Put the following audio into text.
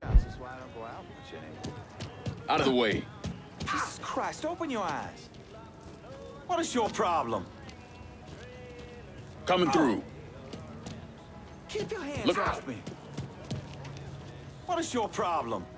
That's why I don't go out much anymore. Out of the way. Jesus Christ, open your eyes. What is your problem? Coming through. Keep your hands Look off out. me. What is your problem?